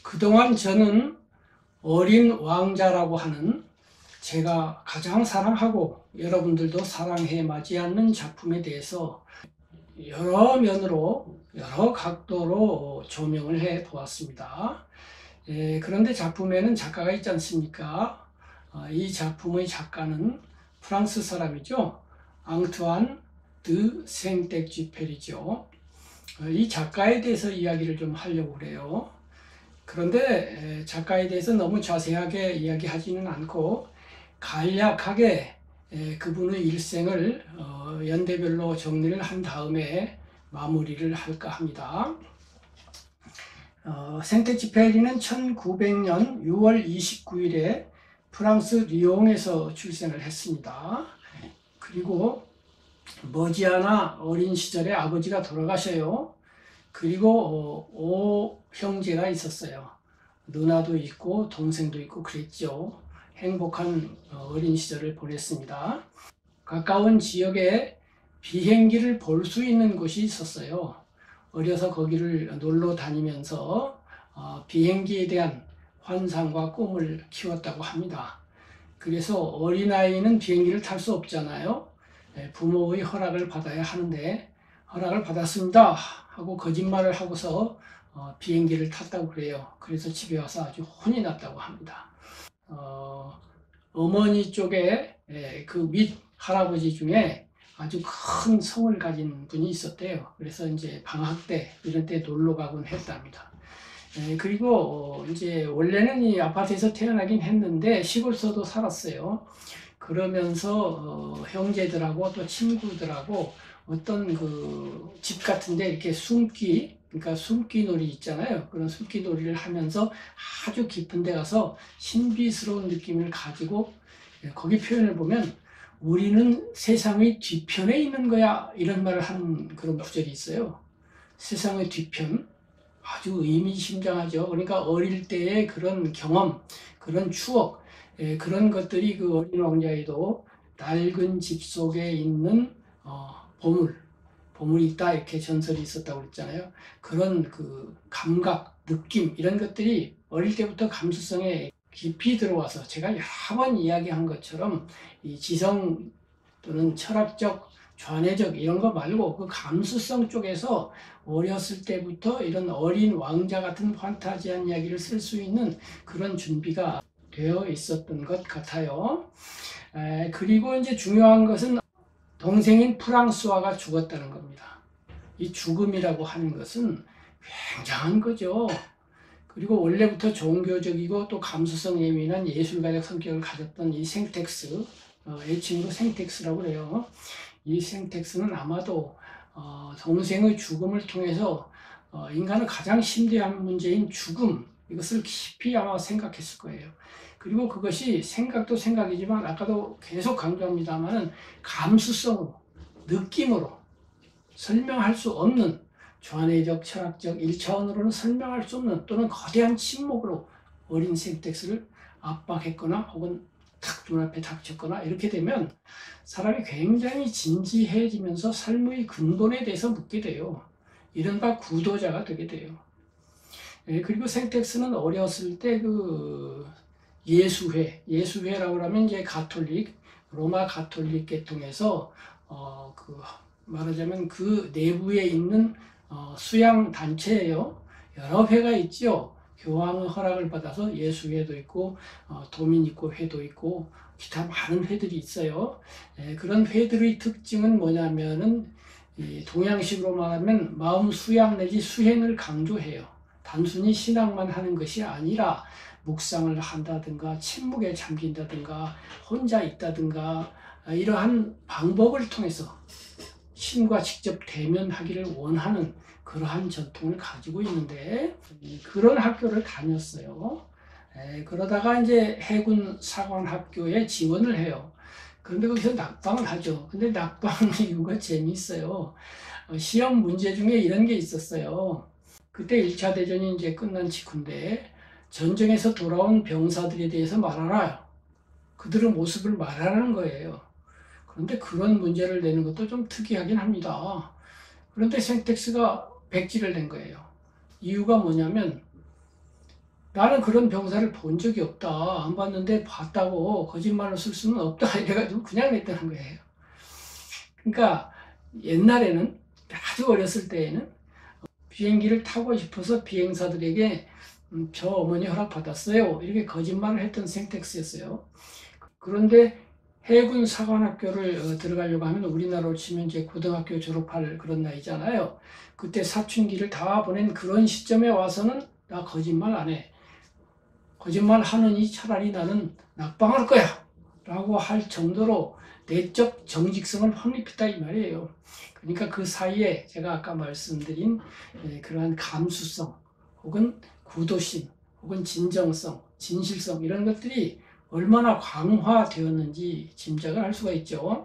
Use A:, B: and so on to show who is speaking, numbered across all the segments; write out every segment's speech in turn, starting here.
A: 그동안 저는 어린 왕자라고 하는 제가 가장 사랑하고 여러분들도 사랑해 마지 않는 작품에 대해서 여러 면으로 여러 각도로 조명을 해 보았습니다. 그런데 작품에는 작가가 있지 않습니까? 이 작품의 작가는 프랑스 사람이죠. 앙투안 드 생텍쥐페리죠. 이 작가에 대해서 이야기를 좀 하려고 그래요. 그런데 작가에 대해서 너무 자세하게 이야기하지는 않고 간략하게 그분의 일생을 연대별로 정리를 한 다음에 마무리를 할까 합니다. 생텍쥐페리는 1900년 6월 29일에 프랑스 리옹에서 출생을 했습니다. 그리고 머지않아 어린 시절에 아버지가 돌아가셔요. 그리고 5형제가 있었어요. 누나도 있고 동생도 있고 그랬죠. 행복한 어린 시절을 보냈습니다. 가까운 지역에 비행기를 볼 수 있는 곳이 있었어요. 어려서 거기를 놀러 다니면서 비행기에 대한 환상과 꿈을 키웠다고 합니다. 그래서 어린아이는 비행기를 탈 수 없잖아요. 부모의 허락을 받아야 하는데 허락을 받았습니다 하고 거짓말을 하고서 비행기를 탔다고 그래요. 그래서 집에 와서 아주 혼이 났다고 합니다. 어머니 쪽에 그 밑 할아버지 중에 아주 큰 성을 가진 분이 있었대요. 그래서 이제 방학 때 이런 때 놀러 가곤 했답니다. 그리고 이제 원래는 이 아파트에서 태어나긴 했는데 시골서도 살았어요. 그러면서 형제들하고 또 친구들하고 어떤 그 집 같은데 이렇게 그러니까 숨기 놀이 있잖아요. 그런 숨기 놀이를 하면서 아주 깊은 데 가서 신비스러운 느낌을 가지고 거기 표현을 보면 우리는 세상의 뒤편에 있는 거야 이런 말을 하는 그런 구절이 있어요. 세상의 뒤편. 아주 의미심장하죠. 그러니까 어릴 때의 그런 경험, 그런 추억, 그런 것들이 그 어린 왕자에도 낡은 집 속에 있는 보물이 있다 이렇게 전설이 있었다고 그랬잖아요. 그런 그 감각, 느낌 이런 것들이 어릴 때부터 감수성에 깊이 들어와서 제가 여러 번 이야기한 것처럼 이 지성 또는 철학적, 좌뇌적 이런 거 말고 그 감수성 쪽에서 어렸을 때부터 이런 어린 왕자 같은 판타지한 이야기를 쓸 수 있는 그런 준비가 되어 있었던 것 같아요. 그리고 이제 중요한 것은 동생인 프랑스와가 죽었다는 겁니다. 이 죽음이라고 하는 것은 굉장한 거죠. 그리고 원래부터 종교적이고 또 감수성 예민한 예술가적 성격을 가졌던 이 생텍스, 애칭으로 생텍스라고 그래요. 이 생텍스는 아마도 동생의 죽음을 통해서 인간의 가장 심대한 문제인 죽음, 이것을 깊이 아마 생각했을 거예요. 그리고 그것이 생각도 생각이지만 아까도 계속 강조합니다만 감수성으로, 느낌으로 설명할 수 없는 좌뇌적, 철학적, 1차원으로는 설명할 수 없는 또는 거대한 침묵으로 어린 생텍스를 압박했거나 혹은 탁 눈앞에 닥쳤거나 이렇게 되면 사람이 굉장히 진지해지면서 삶의 근본에 대해서 묻게 돼요. 이른바 구도자가 되게 돼요. 그리고 생텍스는 어렸을 때 그 예수회라고 하면 이제 가톨릭, 로마 가톨릭 계통에서 그 말하자면 그 내부에 있는 수양 단체예요. 여러 회가 있죠. 교황의 허락을 받아서 예수회도 있고 도미니코 회도 있고 기타 많은 회들이 있어요. 그런 회들의 특징은 뭐냐면은 동양식으로 말하면 마음 수양 내지 수행을 강조해요. 단순히 신앙만 하는 것이 아니라 묵상을 한다든가 침묵에 잠긴다든가 혼자 있다든가 이러한 방법을 통해서 신과 직접 대면하기를 원하는 그러한 전통을 가지고 있는데 그런 학교를 다녔어요. 그러다가 이제 해군 사관학교에 지원을 해요. 그런데 거기서 낙방을 하죠. 근데 낙방 이유가 재미있어요. 시험 문제 중에 이런 게 있었어요. 그때 1차 대전이 이제 끝난 직후인데 전쟁에서 돌아온 병사들에 대해서 말하라. 그들의 모습을 말하라는 거예요. 그런데 그런 문제를 내는 것도 좀 특이하긴 합니다. 그런데 생텍스가 백지를 낸 거예요. 이유가 뭐냐면 나는 그런 병사를 본 적이 없다. 안 봤는데 봤다고 거짓말로 쓸 수는 없다. 이래가지고 그냥 냈다는 거예요. 그러니까 옛날에는 아주 어렸을 때에는 비행기를 타고 싶어서 비행사들에게 저 어머니 허락받았어요. 이렇게 거짓말을 했던 생텍스였어요. 그런데 해군 사관학교를 들어가려고 하면 우리나라로 치면 이제 고등학교 졸업할 그런 나이잖아요. 그때 사춘기를 다 보낸 그런 시점에 와서는 나 거짓말 안 해. 거짓말 하느니 차라리 나는 낙방할 거야. 라고 할 정도로 내적 정직성을 확립했다 이 말이에요. 그러니까 그 사이에 제가 아까 말씀드린 그러한 감수성 혹은 구도심 혹은 진정성, 진실성 이런 것들이 얼마나 강화되었는지 짐작을 할 수가 있죠.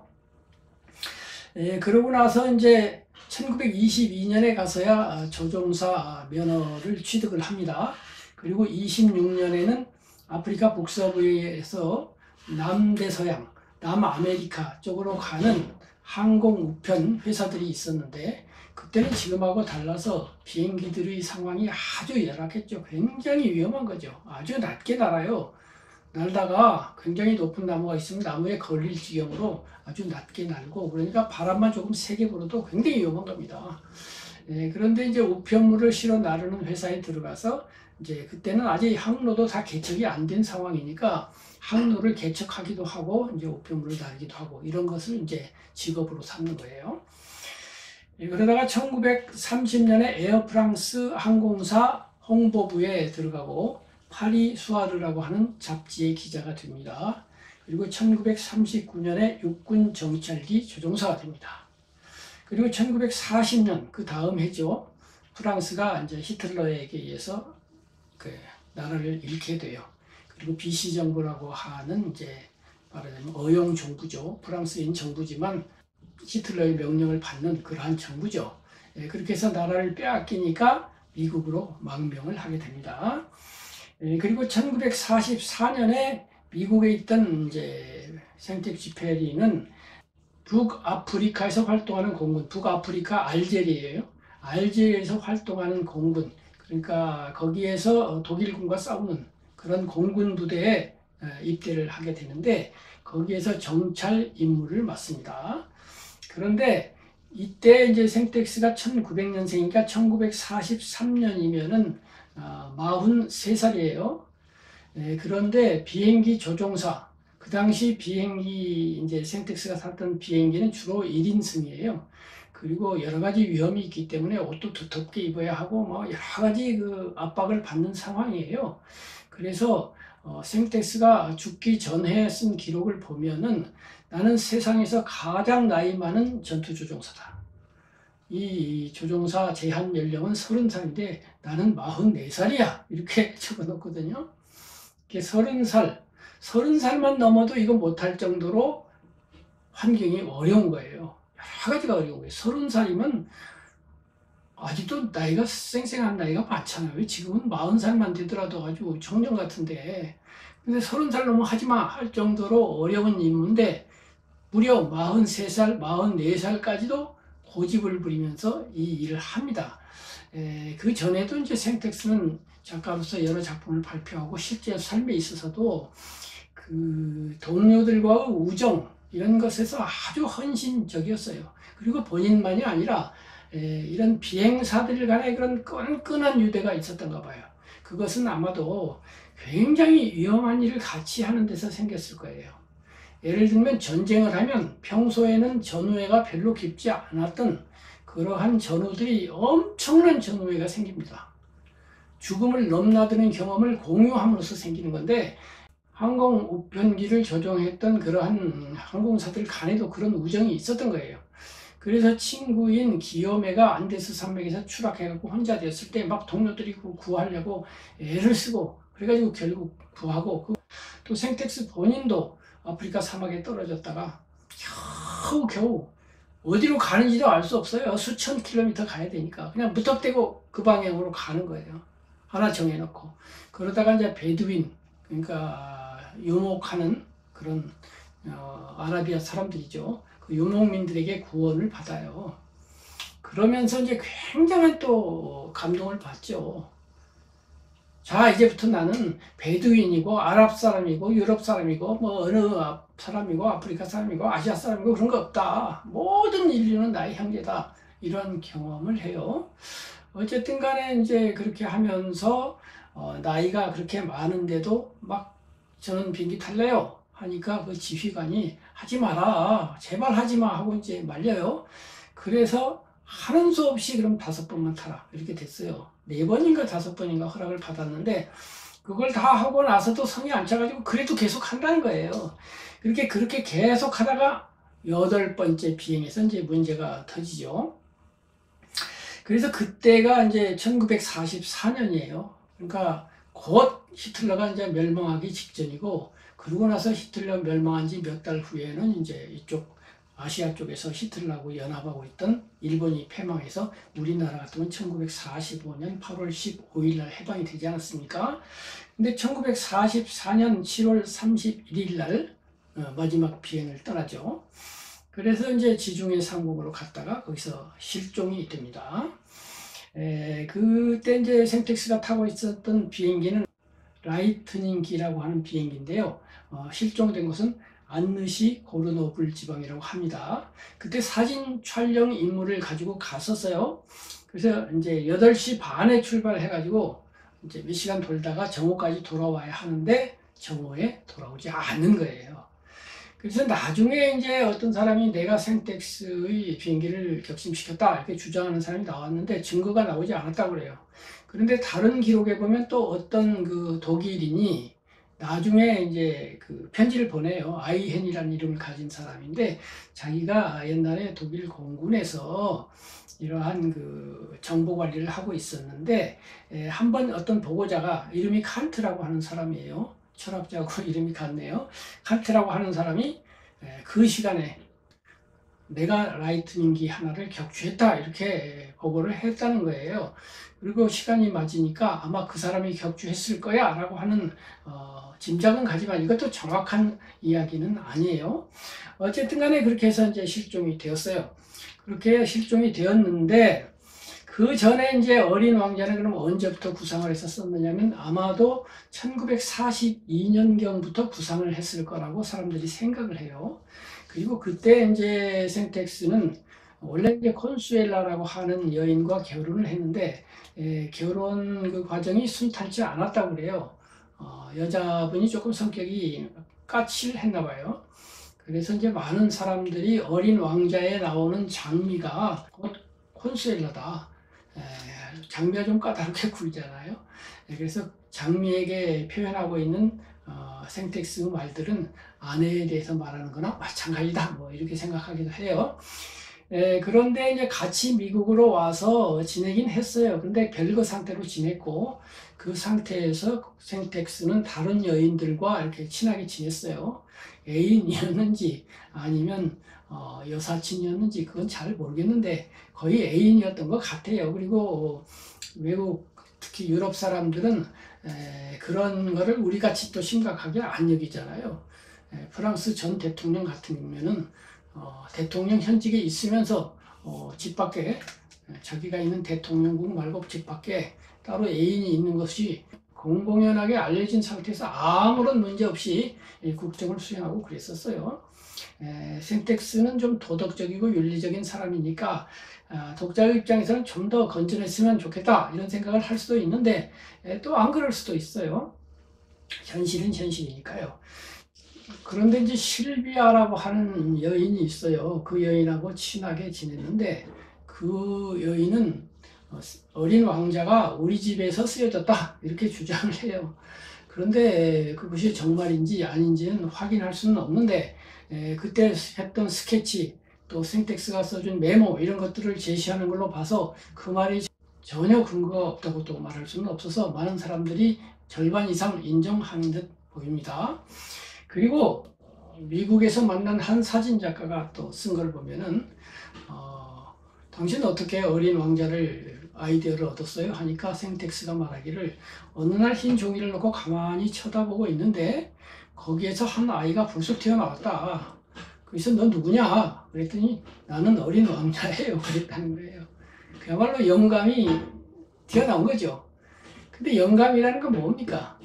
A: 그러고 나서 이제 1922년에 가서야 조종사 면허를 취득을 합니다. 그리고 26년에는 아프리카 북서부에서 남대서양, 남아메리카 쪽으로 가는 항공 우편 회사들이 있었는데 그때는 지금하고 달라서 비행기들의 상황이 아주 열악했죠. 굉장히 위험한 거죠. 아주 낮게 날아요. 날다가 굉장히 높은 나무가 있으면 나무에 걸릴 지경으로 아주 낮게 날고 그러니까 바람만 조금 세게 불어도 굉장히 위험한 겁니다. 그런데 이제 우편물을 실어 나르는 회사에 들어가서 이제 그때는 아직 항로도 다 개척이 안 된 상황이니까 항로를 개척하기도 하고 이제 우편물을 나르기도 하고 이런 것을 이제 직업으로 삼는 거예요. 그러다가 1930년에 에어프랑스 항공사 홍보부에 들어가고 파리 수아르라고 하는 잡지의 기자가 됩니다. 그리고 1939년에 육군 정찰기 조종사가 됩니다. 그리고 1940년 그 다음 해죠. 프랑스가 이제 히틀러에게 의해서 그 나라를 잃게 돼요. 그리고 비시 정부라고 하는 이제 말하자면 어용 정부죠. 프랑스인 정부지만 히틀러의 명령을 받는 그러한 정부죠. 그렇게 해서 나라를 빼앗기니까 미국으로 망명을 하게 됩니다. 그리고 1944년에 미국에 있던 이제 생텍쥐페리는 북아프리카에서 활동하는 공군, 북아프리카 알제리예요. 알제리에서 활동하는 공군, 그러니까 거기에서 독일군과 싸우는 그런 공군 부대에 입대를 하게 되는데 거기에서 정찰 임무를 맡습니다. 그런데 이때 이제 생텍스가 1900년생이니까 1943년이면은 43살이에요. 그런데 비행기 조종사, 그 당시 비행기, 이제 생텍스가 탔던 비행기는 주로 1인승이에요. 그리고 여러 가지 위험이 있기 때문에 옷도 두텁게 입어야 하고, 뭐 여러 가지 그 압박을 받는 상황이에요. 그래서 생텍스가 죽기 전에 쓴 기록을 보면은 나는 세상에서 가장 나이 많은 전투조종사다. 이 조종사 제한 연령은 30살인데 나는 44살이야. 이렇게 적어놓거든요. 이게 30살만 넘어도 이거 못할 정도로 환경이 어려운 거예요. 여러 가지가 어려운 거예요. 30살이면 아직도 나이가 쌩쌩한 나이가 많잖아요. 지금은 40살만 되더라도 아주 청년 같은데. 근데 30살 넘어 하지마 할 정도로 어려운 임무인데 무려 43살, 44살까지도 고집을 부리면서 이 일을 합니다. 그 전에도 이제 생텍스는 작가로서 여러 작품을 발표하고 실제 삶에 있어서도 그 동료들과의 우정 이런 것에서 아주 헌신적이었어요. 그리고 본인만이 아니라 이런 비행사들 간의 그런 끈끈한 유대가 있었던가 봐요. 그것은 아마도 굉장히 위험한 일을 같이 하는 데서 생겼을 거예요. 예를 들면 전쟁을 하면 평소에는 전우애가 별로 깊지 않았던 그러한 전우들이 엄청난 전우애가 생깁니다. 죽음을 넘나드는 경험을 공유함으로써 생기는 건데 항공 우편기를 조종했던 그러한 항공사들 간에도 그런 우정이 있었던 거예요. 그래서 친구인 기요메가 안데스 산맥에서 추락해갖고 혼자 되었을 때 막 동료들이 구하려고 애를 쓰고 그래가지고 결국 구하고 또 생텍스 본인도 아프리카 사막에 떨어졌다가 겨우 어디로 가는지도 알 수 없어요. 수천 킬로미터 가야 되니까 그냥 무턱대고 그 방향으로 가는 거예요. 하나 정해놓고 그러다가 이제 베두인 그러니까 유목하는 그런 아라비아 사람들이죠. 그 유목민들에게 구원을 받아요. 그러면서 이제 굉장한 또 감동을 받죠. 자, 이제부터 나는 베두인이고 아랍 사람이고 유럽 사람이고 뭐 어느 사람이고 아프리카 사람이고 아시아 사람이고 그런 거 없다. 모든 인류는 나의 형제다. 이런 경험을 해요. 어쨌든 간에 이제 그렇게 하면서 나이가 그렇게 많은데도 막 저는 비행기 탈래요 하니까 그 지휘관이 하지 마라. 제발 하지 마 하고 이제 말려요. 그래서 하는 수 없이 그럼 5번만 타라. 이렇게 됐어요. 4번인가 5번인가 허락을 받았는데 그걸 다 하고 나서도 성이 안 차가지고 그래도 계속 한다는 거예요. 그렇게 계속 하다가 8번째 비행에서 이제 문제가 터지죠. 그래서 그때가 이제 1944년이에요. 그러니까 곧 히틀러가 이제 멸망하기 직전이고, 그러고 나서 히틀러 멸망한 지 몇 달 후에는 이제 이쪽 아시아 쪽에서 히틀러하고 연합하고 있던 일본이 패망해서 우리나라 같으면 1945년 8월 15일 날 해방이 되지 않았습니까? 근데 1944년 7월 31일 날 마지막 비행을 떠나죠. 그래서 이제 지중해 상공으로 갔다가 거기서 실종이 됩니다. 그때 이제 생텍스가 타고 있었던 비행기는 라이트닝기라고 하는 비행기인데요. 실종된 곳은 안느시 고르노블 지방이라고 합니다. 그때 사진 촬영 임무를 가지고 갔었어요. 그래서 이제 8시 반에 출발해가지고 이제 몇 시간 돌다가 정오까지 돌아와야 하는데 정오에 돌아오지 않는 거예요. 그래서 나중에 이제 어떤 사람이 내가 생텍스의 비행기를 격침시켰다 이렇게 주장하는 사람이 나왔는데 증거가 나오지 않았다고 그래요. 그런데 다른 기록에 보면 또 어떤 그 독일인이 나중에 이제 그 편지를 보내요. 아이헨이라는 이름을 가진 사람인데 자기가 옛날에 독일 공군에서 이러한 그 정보 관리를 하고 있었는데 한번 어떤 보고자가 이름이 칸트라고 하는 사람이에요. 철학자하고 이름이 같네요. 칸트라고 하는 사람이 그 시간에 내가 라이트닝기 하나를 격추했다 이렇게 보고를 했다는 거예요. 그리고 시간이 맞으니까 아마 그 사람이 격추했을 거야 라고 하는 짐작은 가지만 이것도 정확한 이야기는 아니에요. 어쨌든 간에 그렇게 해서 이제 실종이 되었어요. 그렇게 실종이 되었는데 그 전에 이제 어린 왕자는 그럼 언제부터 구상을 했었느냐면 아마도 1942년경부터 구상을 했을 거라고 사람들이 생각을 해요. 그리고 그때 이제 생텍스는 원래 이제 콘수엘라라고 하는 여인과 결혼을 했는데 결혼 그 과정이 순탄치 않았다고 그래요. 여자분이 조금 성격이 까칠했나 봐요. 그래서 이제 많은 사람들이 어린 왕자에 나오는 장미가 곧 콘수엘라다. 장미가 좀 까다롭게 굴잖아요. 그래서 장미에게 표현하고 있는 생텍스 말들은 아내에 대해서 말하는 거나 마찬가지다 뭐 이렇게 생각하기도 해요. 그런데 이제 같이 미국으로 와서 지내긴 했어요. 근데 별거 상태로 지냈고 그 상태에서 생텍스는 다른 여인들과 이렇게 친하게 지냈어요. 애인이었는지 아니면 여사친이었는지 그건 잘 모르겠는데 거의 애인이었던 것 같아요. 그리고 외국 특히 유럽 사람들은 그런 거를 우리같이 또 심각하게 안 여기잖아요. 프랑스 전 대통령 같은 경우에는 대통령 현직에 있으면서 집 밖에 자기가 있는 대통령궁 말고 집 밖에 따로 애인이 있는 것이 공공연하게 알려진 상태에서 아무런 문제 없이 국정을 수행하고 그랬었어요. 생텍스는 좀 도덕적이고 윤리적인 사람이니까 독자의 입장에서는 좀 더 건전했으면 좋겠다 이런 생각을 할 수도 있는데 또 안 그럴 수도 있어요. 현실은 현실이니까요. 그런데 이제 실비아라고 하는 여인이 있어요. 그 여인하고 친하게 지냈는데 그 여인은 어린 왕자가 우리 집에서 쓰여졌다 이렇게 주장을 해요. 그런데 그것이 정말인지 아닌지는 확인할 수는 없는데 그때 했던 스케치 또 생텍스가 써준 메모 이런 것들을 제시하는 걸로 봐서 그 말이 전혀 근거가 없다고 또 말할 수는 없어서 많은 사람들이 절반 이상 인정하는 듯 보입니다. 그리고 미국에서 만난 한 사진작가가 또 쓴 걸 보면은 당신은 어떻게 어린 왕자를 아이디어를 얻었어요? 하니까 생텍스가 말하기를 어느 날 흰 종이를 놓고 가만히 쳐다보고 있는데 거기에서 한 아이가 불쑥 튀어나왔다. 그래서 너 누구냐? 그랬더니 나는 어린 왕자예요. 그랬다는 거예요. 그야말로 영감이 튀어나온 거죠. 근데 영감이라는 건 뭡니까?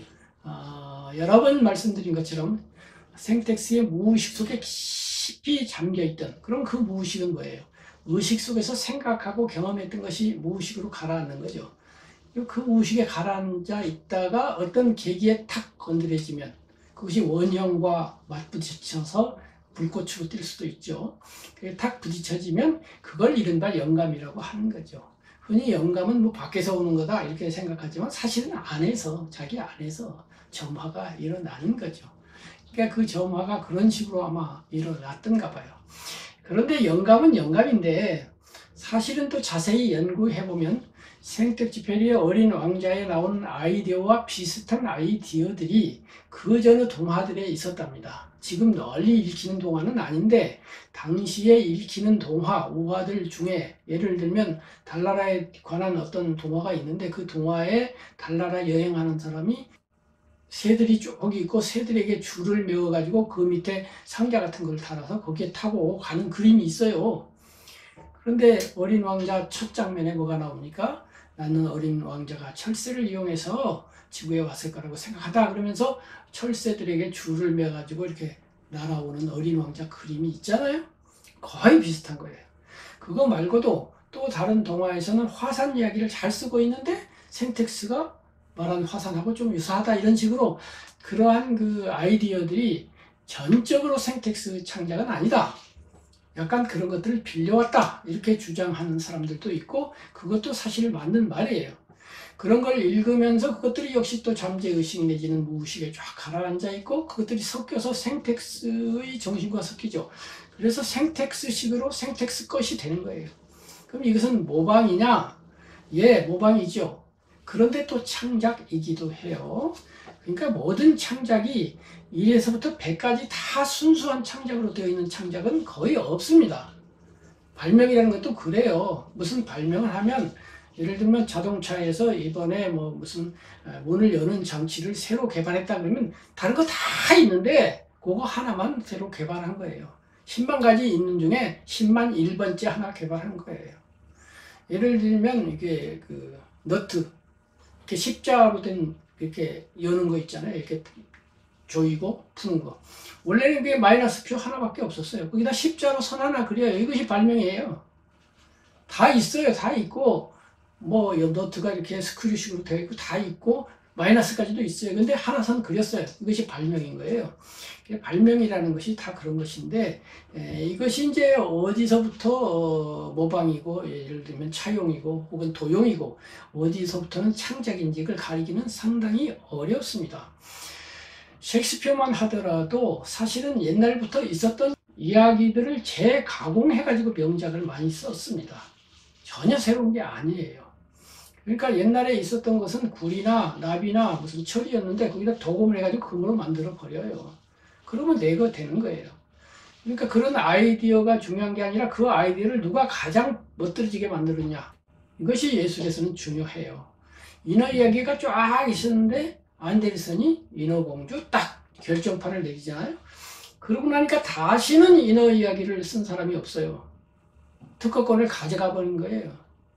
A: 여러 번 말씀드린 것처럼 생텍스의 무의식 속에 깊이 잠겨있던, 그럼 그 무의식은 뭐예요? 의식 속에서 생각하고 경험했던 것이 무의식으로 가라앉는 거죠. 그 무의식에 가라앉아 있다가 어떤 계기에 탁 건드려지면 그것이 원형과 맞부딪혀서 불꽃으로 뛸 수도 있죠. 그게 탁 부딪혀지면 그걸 이른바 영감이라고 하는 거죠. 흔히 영감은 뭐 밖에서 오는 거다 이렇게 생각하지만 사실은 안에서, 자기 안에서 점화가 일어나는 거죠. 그러니까 그 점화가 그런 식으로 아마 일어났던가 봐요. 그런데 영감은 영감인데 사실은 또 자세히 연구해보면 생텍쥐페리의 어린 왕자에 나오는 아이디어와 비슷한 아이디어들이 그 전의 동화들에 있었답니다. 지금 널리 읽히는 동화는 아닌데 당시에 읽히는 동화, 우화들 중에 예를 들면 달나라에 관한 어떤 동화가 있는데 그 동화에 달나라 여행하는 사람이 새들이 쭉 있고 새들에게 줄을 메워가지고 그 밑에 상자 같은 걸 달아서 거기에 타고 가는 그림이 있어요. 그런데 어린 왕자 첫 장면에 뭐가 나옵니까? 나는 어린 왕자가 철새를 이용해서 지구에 왔을 거라고 생각하다 그러면서 철새들에게 줄을 매가지고 이렇게 날아오는 어린 왕자 그림이 있잖아요. 거의 비슷한 거예요. 그거 말고도 또 다른 동화에서는 화산 이야기를 잘 쓰고 있는데 생텍스가 말한 화산하고 좀 유사하다 이런 식으로 그러한 그 아이디어들이 전적으로 생텍스 창작은 아니다. 약간 그런 것들을 빌려왔다 이렇게 주장하는 사람들도 있고 그것도 사실 맞는 말이에요. 그런 걸 읽으면서 그것들이 역시 또 잠재의식 내지는 무의식에 쫙 가라앉아 있고 그것들이 섞여서 생텍스의 정신과 섞이죠. 그래서 생텍스식으로 생텍스 것이 되는 거예요. 그럼 이것은 모방이냐? 예, 모방이죠. 그런데 또 창작이기도 해요. 그러니까 모든 창작이 1에서부터 100까지 다 순수한 창작으로 되어 있는 창작은 거의 없습니다. 발명이라는 것도 그래요. 무슨 발명을 하면 예를 들면 자동차에서 이번에 뭐 무슨 문을 여는 장치를 새로 개발했다 그러면 다른 거 다 있는데 그거 하나만 새로 개발한 거예요. 10만 가지 있는 중에 10만 1번째 하나 개발한 거예요. 예를 들면 이게 그 너트 이렇게 십자로 된 이렇게 여는 거 있잖아요. 이렇게 조이고 푸는 거. 원래는 그게 마이너스 표 하나밖에 없었어요. 거기다 십자로 선 하나 그려요. 이것이 발명이에요. 다 있어요. 다 있고 뭐 너트가 이렇게 스크류식으로 되어 있고 다 있고 마이너스까지도 있어요. 근데 하나 선 그렸어요. 이것이 발명인 거예요. 발명이라는 것이 다 그런 것인데 이것이 이제 어디서부터 모방이고 예를 들면 차용이고 혹은 도용이고 어디서부터는 창작인지 그걸 가리기는 상당히 어렵습니다. 셰익스피어만 하더라도 사실은 옛날부터 있었던 이야기들을 재가공해가지고 명작을 많이 썼습니다. 전혀 새로운 게 아니에요. 그러니까 옛날에 있었던 것은 굴이나 나비나 무슨 철이었는데 거기다 도금을 해가지고 그걸로 만들어 버려요. 그러면 내가 되는 거예요. 그러니까 그런 아이디어가 중요한 게 아니라 그 아이디어를 누가 가장 멋들어지게 만들었냐. 이것이 예술에서는 중요해요. 인어 이야기가 쫙 있었는데 안데르센이 인어공주 딱 결정판을 내리잖아요. 그러고 나니까 다시는 인어 이야기를 쓴 사람이 없어요. 특허권을 가져가 버린 거예요.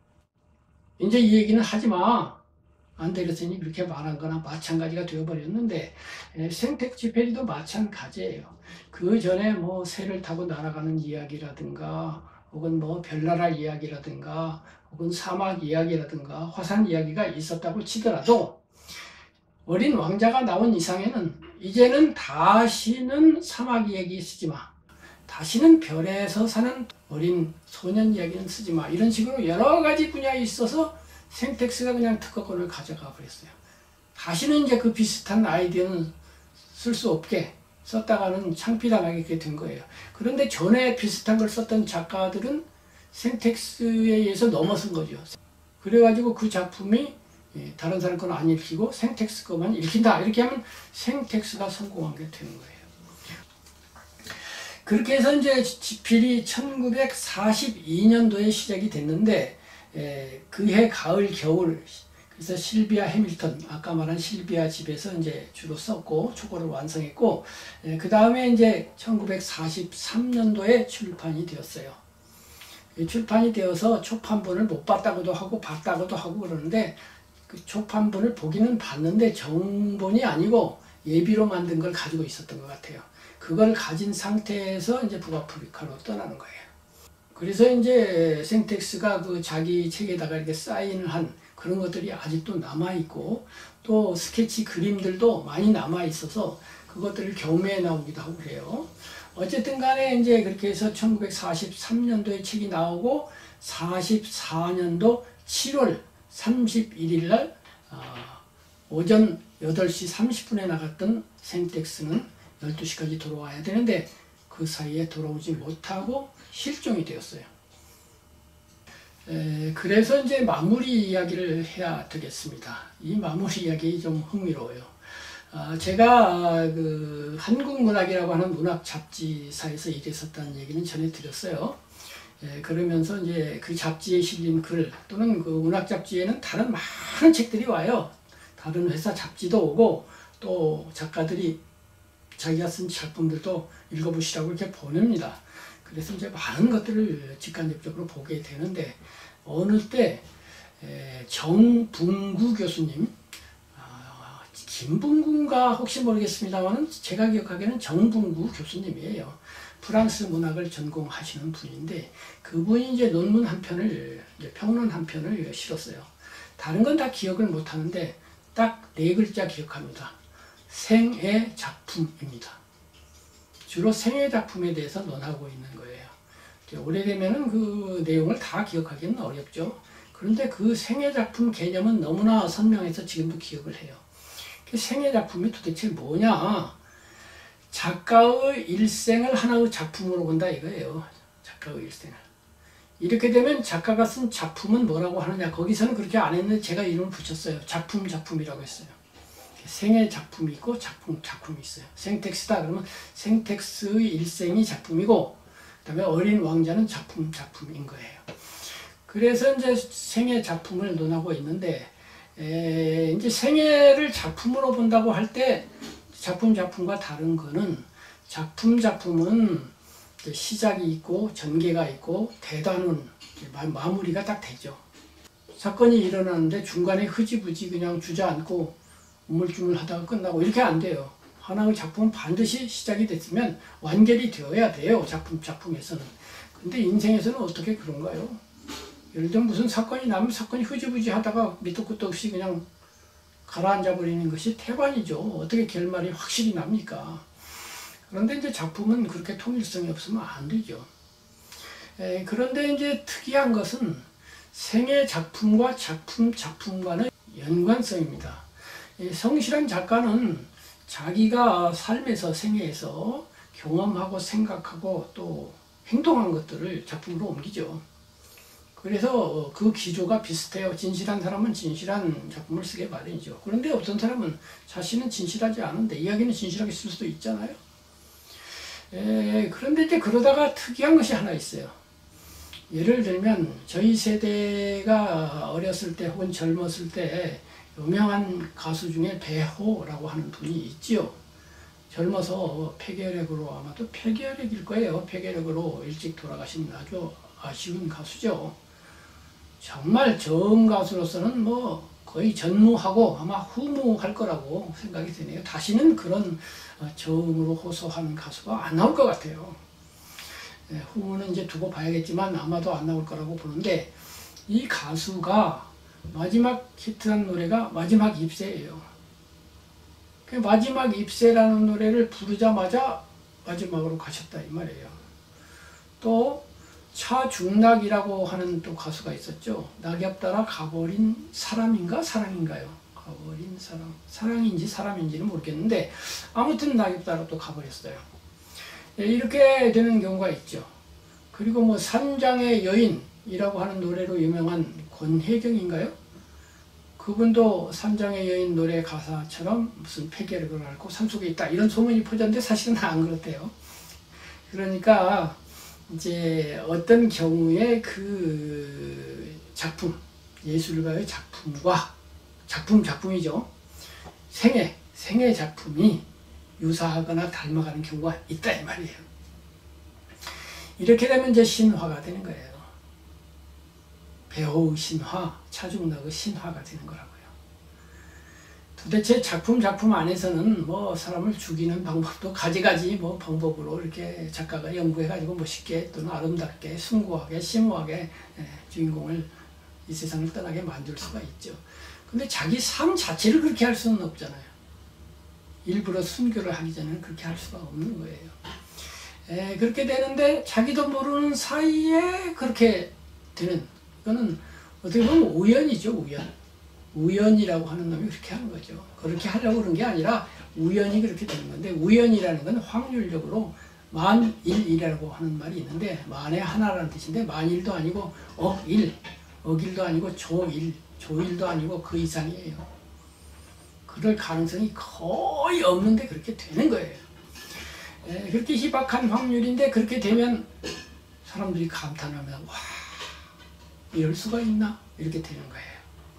A: 이제 이 얘기는 하지 마. 안데르센이 그렇게 말한 거나 마찬가지가 되어버렸는데 생텍쥐페리도 마찬가지예요. 그 전에 뭐 새를 타고 날아가는 이야기라든가 혹은 뭐 별나라 이야기라든가 혹은 사막 이야기라든가 화산 이야기가 있었다고 치더라도 어린 왕자가 나온 이상에는 이제는 다시는 사막 이야기 쓰지 마. 다시는 별에서 사는 어린 소년 이야기는 쓰지 마. 이런 식으로 여러 가지 분야에 있어서 생텍스가 그냥 특허권을 가져가 버렸어요. 다시는 이제 그 비슷한 아이디어는 쓸 수 없게 썼다가는 창피당하게 된 거예요. 그런데 전에 비슷한 걸 썼던 작가들은 생텍스에 의해서 넘어선 거죠. 그래가지고 그 작품이 다른 사람 건 안 읽히고 생텍스 것만 읽힌다. 이렇게 하면 생텍스가 성공한 게 되는 거예요. 그렇게 해서 이제 지필이 1942년도에 시작이 됐는데 그해 가을 겨울 그래서 실비아 해밀턴 아까 말한 실비아 집에서 이제 주로 썼고 초고를 완성했고 그 다음에 이제 1943년도에 출판이 되었어요. 출판이 되어서 초판본을 못 봤다고도 하고 봤다고도 하고 그러는데 그 초판본을 보기는 봤는데 정본이 아니고 예비로 만든 걸 가지고 있었던 것 같아요. 그걸 가진 상태에서 이제 북아프리카로 떠나는 거예요. 그래서 이제 생텍스가 그 자기 책에다가 이렇게 사인을 한 그런 것들이 아직도 남아있고, 또 스케치 그림들도 많이 남아있어서 그것들을 경매에 나오기도 하고 그래요. 어쨌든 간에 이제 그렇게 해서 1943년도에 책이 나오고, 44년도 7월 31일 날 오전 8시 30분에 나갔던 생텍스는 12시까지 돌아와야 되는데 그 사이에 돌아오지 못하고 실종이 되었어요. 그래서 이제 마무리 이야기를 해야 되겠습니다. 이 마무리 이야기 좀 흥미로워요. 제가 그 한국문학이라고 하는 문학 잡지사에서 일했었다는 얘기는 전해 드렸어요. 그러면서 이제 그 잡지에 실린 글 또는 그 문학 잡지에는 다른 많은 책들이 와요. 다른 회사 잡지도 오고 또 작가들이 자기가 쓴 작품들도 읽어보시라고 이렇게 보냅니다. 그래서 이제 많은 것들을 직간접적으로 보게 되는데, 어느 때 정붕구 교수님, 김붕구인가 혹시 모르겠습니다만 제가 기억하기에는 정붕구 교수님이에요. 프랑스 문학을 전공하시는 분인데 그분이 이제 논문 한 편을, 이제 평론 한 편을 실었어요. 다른 건 다 기억을 못 하는데 딱 4글자 기억합니다. 생애 작품입니다. 주로 생애 작품에 대해서 논하고 있는 거예요. 오래되면은 그 내용을 다 기억하기는 어렵죠. 그런데 그 생애 작품 개념은 너무나 선명해서 지금도 기억을 해요. 그 생애 작품이 도대체 뭐냐? 작가의 일생을 하나의 작품으로 본다 이거예요. 작가의 일생을. 이렇게 되면 작가가 쓴 작품은 뭐라고 하느냐? 거기서는 그렇게 안 했는데 제가 이름을 붙였어요. 작품이라고 했어요. 생애 작품이 있고 작품이 있어요. 생텍스다 그러면 생텍스의 일생이 작품이고, 그 다음에 어린 왕자는 작품인 거예요. 그래서 이제 생애 작품을 논하고 있는데, 이제 생애를 작품으로 본다고 할 때 작품과 다른 거는, 작품은 시작이 있고 전개가 있고 대단원 마무리가 딱 되죠. 사건이 일어나는데 중간에 흐지부지 그냥 주저앉고 우물쭈물 하다가 끝나고 이렇게 안 돼요. 하나의 작품은 반드시 시작이 됐으면 완결이 되어야 돼요. 작품에서는. 근데 인생에서는 어떻게 그런가요? 예를 들면 무슨 사건이 나면 사건이 흐지부지 하다가 밑도 끝도 없이 그냥 가라앉아 버리는 것이 태반이죠. 어떻게 결말이 확실히 납니까? 그런데 이제 작품은 그렇게 통일성이 없으면 안 되죠. 그런데 이제 특이한 것은 생애 작품과 작품과의 연관성입니다. 성실한 작가는 자기가 삶에서, 생애에서 경험하고 생각하고 또 행동한 것들을 작품으로 옮기죠. 그래서 그 기조가 비슷해요. 진실한 사람은 진실한 작품을 쓰게 마련이죠. 그런데 어떤 사람은 자신은 진실하지 않은데 이야기는 진실하게 쓸 수도 있잖아요. 그런데 이제 그러다가 특이한 것이 하나 있어요. 예를 들면 저희 세대가 어렸을 때 혹은 젊었을 때 유명한 가수 중에 배호라고 하는 분이 있지요. 젊어서 폐결핵으로, 아마도 폐결핵일 거예요. 폐결핵으로 일찍 돌아가신 아주 아쉬운 가수죠. 정말 저음 가수로서는 뭐 거의 전무하고 아마 후무할 거라고 생각이 드네요. 다시는 그런 저음으로 호소하는 가수가 안 나올 것 같아요. 후무는 이제 두고 봐야겠지만 아마도 안 나올 거라고 보는데, 이 가수가 마지막 히트한 노래가 마지막 입새예요. 그 마지막 입새라는 노래를 부르자마자 마지막으로 가셨다 이 말이에요. 또 차중락이라고 하는 또 가수가 있었죠. 낙엽 따라 가버린 사람인가 사랑인가요? 가버린 사람, 사랑인지 사람인지는 모르겠는데 아무튼 낙엽 따라 또 가버렸어요. 이렇게 되는 경우가 있죠. 그리고 뭐 산장의 여인이라고 하는 노래로 유명한 권혜경인가요? 그분도 산장의 여인 노래 가사처럼 무슨 폐결핵을 앓고 산속에 있다 이런 소문이 퍼졌는데 사실은 안 그렇대요. 그러니까 이제 어떤 경우에 그 작품, 예술가의 작품과 작품이죠. 생애 작품이 유사하거나 닮아가는 경우가 있다 이 말이에요. 이렇게 되면 이제 신화가 되는 거예요. 배호의 신화, 차중락의 신화가 되는 거라고요. 근데 제 작품 안에서는 뭐 사람을 죽이는 방법도 가지가지 뭐 방법으로 이렇게 작가가 연구해가지고 멋있게 또는 아름답게 숭고하게 심오하게 주인공을 이 세상을 떠나게 만들 수가 있죠. 근데 자기 삶 자체를 그렇게 할 수는 없잖아요. 일부러 순교를 하기 전에는 그렇게 할 수가 없는 거예요. 그렇게 되는데 자기도 모르는 사이에 그렇게 되는, 이거는 어떻게 보면 우연이죠. 우연이라고 하는 놈이 그렇게 하는 거죠. 그렇게 하려고 그런 게 아니라 우연히 그렇게 되는 건데, 우연이라는 건 확률적으로 만일이라고 하는 말이 있는데, 만에 하나라는 뜻인데 만일도 아니고 억일도 아니고 조일도 아니고 그 이상이에요. 그럴 가능성이 거의 없는데 그렇게 되는 거예요. 그렇게 희박한 확률인데 그렇게 되면 사람들이 감탄하면 와, 이럴 수가 있나? 이렇게 되는 거예요.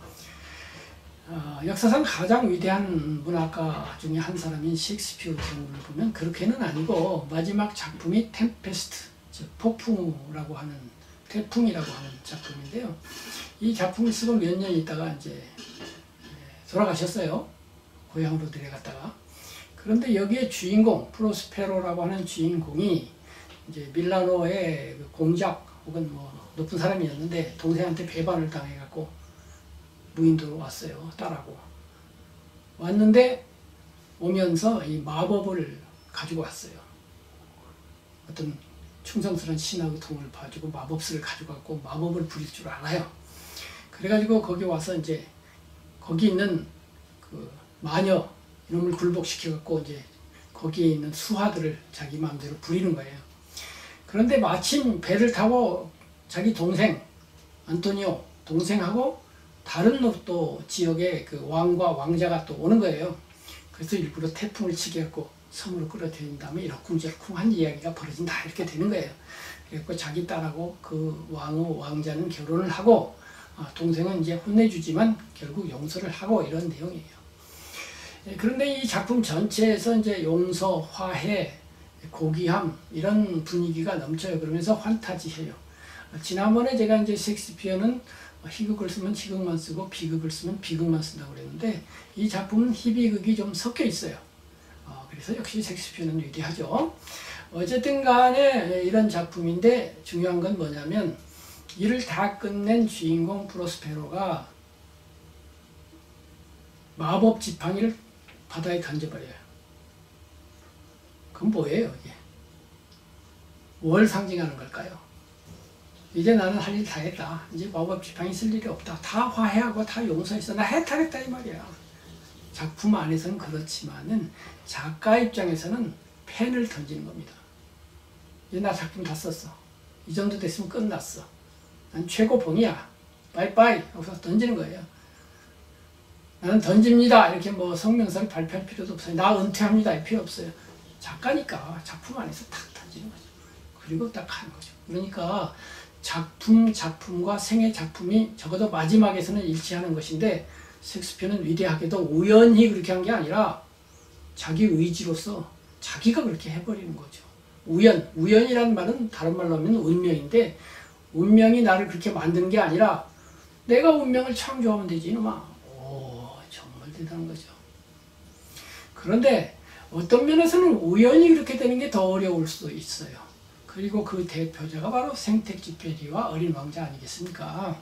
A: 역사상 가장 위대한 문학가 중에 한 사람인 셰익스피어 경우를 보면 그렇게는 아니고, 마지막 작품이 템페스트, 즉 태풍이라고 하는 작품인데요. 이 작품을 쓰고 몇 년 있다가 이제 돌아가셨어요. 고향으로 내려갔다가. 그런데 여기에 주인공 프로스페로라고 하는 주인공이 이제 밀라노의 공작 혹은 뭐 높은 사람이었는데 동생한테 배반을 당해갖고 무인도로 왔어요. 딸하고 왔는데, 오면서 이 마법을 가지고 왔어요. 어떤 충성스러운 신하의 도움을 봐주고 마법술을 가지고 왔고 마법을 부릴 줄 알아요. 그래가지고 거기 와서 이제 거기 있는 그 마녀 이놈을 굴복시켜갖고 이제 거기에 있는 수하들을 자기 마음대로 부리는 거예요. 그런데 마침 배를 타고 자기 동생 안토니오 동생하고 다른 또 지역의 그 왕과 왕자가 또 오는 거예요. 그래서 일부러 태풍을 치게 해갖고 섬으로 끌어들인 다음에 이러쿵저러쿵한 이야기가 벌어진다, 이렇게 되는 거예요. 그래서 자기 딸하고 그 왕자는 결혼을 하고, 동생은 이제 혼내주지만 결국 용서를 하고, 이런 내용이에요. 그런데 이 작품 전체에서 이제 용서, 화해, 고귀함 이런 분위기가 넘쳐요. 그러면서 환타지해요. 지난번에 제가 이제 셰익스피어는 희극을 쓰면 희극만 쓰고 비극을 쓰면 비극만 쓴다고 그랬는데, 이 작품은 희비극이 좀 섞여 있어요. 그래서 역시 셰익스피어는 위대하죠. 어쨌든 간에 이런 작품인데 중요한 건 뭐냐면, 일을 다 끝낸 주인공 프로스페로가 마법 지팡이를 바다에 던져버려요. 그건 뭐예요, 이게? 뭘 상징하는 걸까요? 이제 나는 할 일 다 했다. 이제 마법 지팡이 쓸 일이 없다. 다 화해하고 다 용서했어. 나 해탈했다, 이 말이야. 작품 안에서는 그렇지만은 작가 입장에서는 펜을 던지는 겁니다. 이제 나 작품 다 썼어. 이 정도 됐으면 끝났어. 난 최고봉이야. 빠이빠이 하고서 던지는 거예요. 나는 던집니다. 이렇게 뭐 성명서를 발표할 필요도 없어요. 나 은퇴합니다. 필요 없어요. 작가니까 작품 안에서 탁 던지는 거죠. 그리고 딱 하는 거죠. 그러니까 작품과 생애 작품이 적어도 마지막에서는 일치하는 것인데, 셰익스피어는 위대하게도 우연히 그렇게 한 게 아니라 자기 의지로서 자기가 그렇게 해버리는 거죠. 우연이라는 말은 다른 말로 하면 운명인데, 운명이 나를 그렇게 만드는 게 아니라 내가 운명을 창조하면 되지, 이놈아. 오, 정말 대단한 거죠. 그런데 어떤 면에서는 우연히 그렇게 되는 게 더 어려울 수도 있어요. 그리고 그 대표자가 바로 생텍쥐페리와 어린 왕자 아니겠습니까?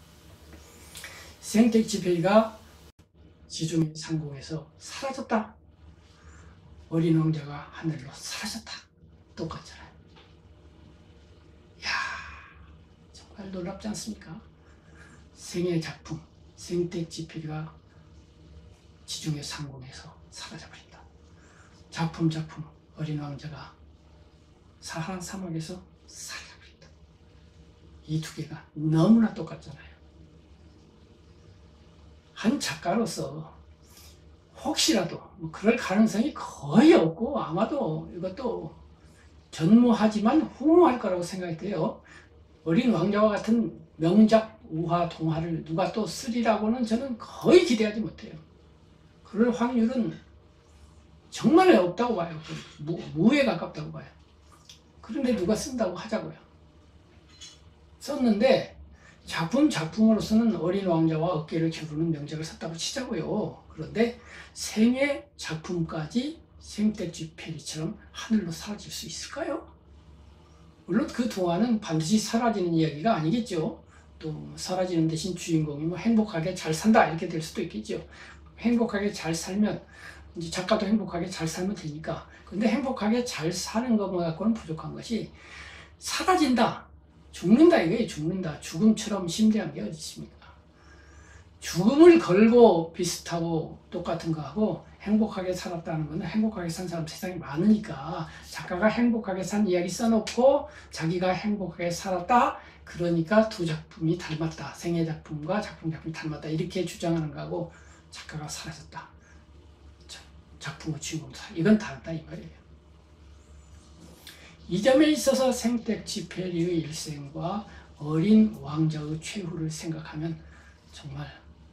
A: 생텍쥐페리가 지중해 상공에서 사라졌다. 어린 왕자가 하늘로 사라졌다. 똑같잖아요. 이야, 정말 놀랍지 않습니까? 생애 작품, 생텍쥐페리가 지중해 상공에서 사라져버린다. 작품, 어린 왕자가 사하라 사막에서 사라져버린다. 이 두 개가 너무나 똑같잖아요. 한 작가로서 혹시라도 뭐 그럴 가능성이 거의 없고, 아마도 이것도 전무하지만 후무할 거라고 생각이 돼요. 어린 왕자와 같은 명작 우화 동화를 누가 또 쓰리라고는 저는 거의 기대하지 못해요. 그럴 확률은 정말 없다고 봐요. 무에 가깝다고 봐요. 그런데 누가 쓴다고 하자고요. 썼는데 작품으로서는 어린 왕자와 어깨를 겨루는 명작을 썼다고 치자고요. 그런데 생애 작품까지 생텍쥐페리처럼 하늘로 사라질 수 있을까요? 물론 그 동화는 반드시 사라지는 이야기가 아니겠죠. 또 사라지는 대신 주인공이 뭐 행복하게 잘 산다 이렇게 될 수도 있겠죠. 행복하게 잘 살면 이제 작가도 행복하게 잘 살면 되니까. 근데 행복하게 잘 사는 것만 갖고는 부족한 것이 사라진다, 죽는다 이거예요. 죽는다. 죽음처럼 심대한 게 어디 있습니까? 죽음을 걸고 비슷하고 똑같은 거하고 행복하게 살았다는 거는 행복하게 산 사람 세상에 많으니까 작가가 행복하게 산 이야기 써놓고 자기가 행복하게 살았다. 그러니까 두 작품이 닮았다. 생애 작품과 작품이 닮았다. 이렇게 주장하는 거하고 작가가 사라졌다. 작품의 주인공 이건 다르다 이 말이에요. 이 점에 있어서 생텍쥐페리의 일생과 어린 왕자의 최후를 생각하면 정말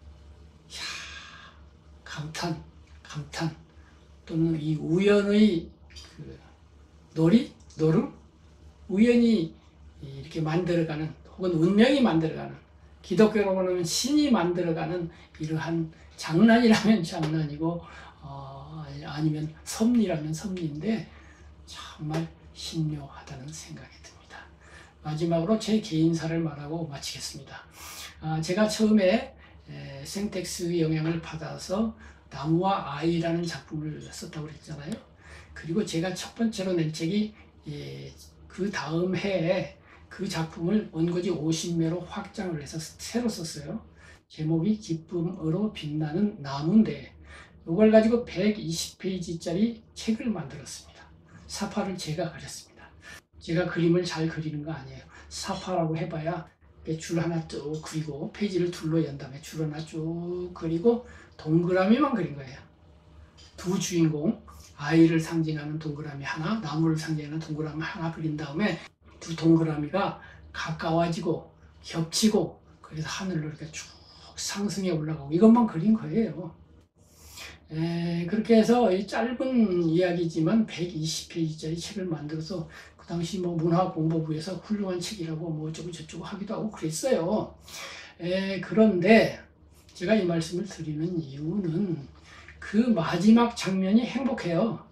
A: 감탄 또는 이 우연의 그 노름, 우연히 이렇게 만들어가는 혹은 운명이 만들어가는 기독교로 보면 신이 만들어가는 이러한 장난이라면 장난이고 아니면 섭리라면 섭리인데 정말 신묘하다는 생각이 듭니다. 마지막으로 제 개인사를 말하고 마치겠습니다. 제가 처음에 생텍스의 영향을 받아서 나무와 아이라는 작품을 썼다고 그랬잖아요. 그리고 제가 첫 번째로 낸 책이 그 다음 해에 그 작품을 원고지 50매로 확장을 해서 새로 썼어요. 제목이 기쁨으로 빛나는 나무인데 이걸 가지고 120페이지짜리 책을 만들었습니다. 사파를 제가 그렸습니다. 제가 그림을 잘 그리는 거 아니에요. 사파라고 해봐야 줄 하나 쭉 그리고 페이지를 둘러 연 다음에 줄 하나 쭉 그리고 동그라미만 그린 거예요. 두 주인공, 아이를 상징하는 동그라미 하나, 나무를 상징하는 동그라미 하나 그린 다음에 두 동그라미가 가까워지고 겹치고 그래서 하늘로 이렇게 쭉 상승해 올라가고 이것만 그린 거예요. 그렇게 해서 이 짧은 이야기지만 120페이지짜리 책을 만들어서 그 당시 뭐 문화공보부에서 훌륭한 책이라고 뭐 어쩌고 저쩌고 하기도 하고 그랬어요. 그런데 제가 이 말씀을 드리는 이유는 그 마지막 장면이 행복해요.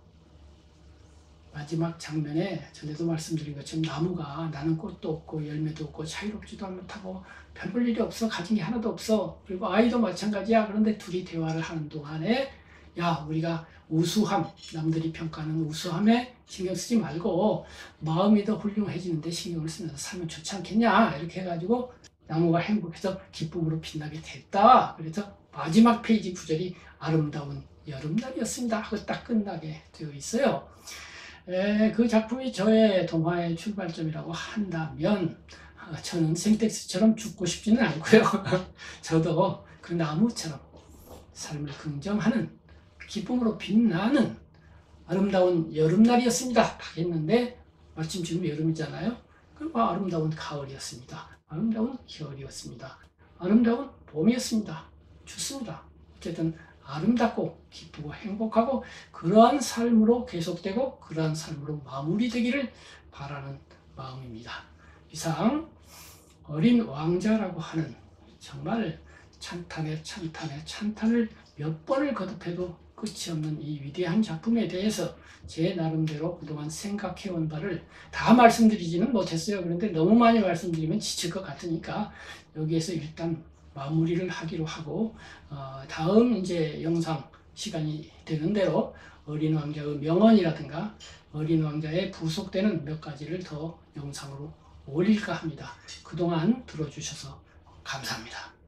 A: 마지막 장면에 전에도 말씀드린 것처럼 나무가 나는 꽃도 없고 열매도 없고 자유롭지도 못하고 별 볼 일이 없어. 가진 게 하나도 없어. 그리고 아이도 마찬가지야. 그런데 둘이 대화를 하는 동안에 야 우리가 우수함, 남들이 평가하는 우수함에 신경 쓰지 말고 마음이 더 훌륭해지는데 신경을 쓰면서 살면 좋지 않겠냐 이렇게 해가지고 나무가 행복해서 기쁨으로 빛나게 됐다. 그래서 마지막 페이지 구절이 아름다운 여름날이었습니다 하고 딱 끝나게 되어 있어요. 그 작품이 저의 동화의 출발점이라고 한다면 저는 생텍스처럼 죽고 싶지는 않고요. 저도 그 나무처럼 삶을 긍정하는 기쁨으로 빛나는 아름다운 여름날이었습니다 하겠는데 마침 지금 여름이잖아요. 그럼 아름다운 가을이었습니다. 아름다운 겨울이었습니다. 아름다운 봄이었습니다. 좋습니다. 어쨌든 아름답고 기쁘고 행복하고 그러한 삶으로 계속되고 그러한 삶으로 마무리되기를 바라는 마음입니다. 이상 어린 왕자라고 하는 정말 찬탄에 찬탄을 몇 번을 거듭해도 끝이 없는 이 위대한 작품에 대해서 제 나름대로 그동안 생각해온 바를 다 말씀드리지는 못했어요. 그런데 너무 많이 말씀드리면 지칠 것 같으니까 여기에서 일단 마무리를 하기로 하고 다음 이제 영상 시간이 되는 대로 어린 왕자의 명언이라든가 어린 왕자에 부속되는 몇 가지를 더 영상으로 올릴까 합니다. 그동안 들어주셔서 감사합니다.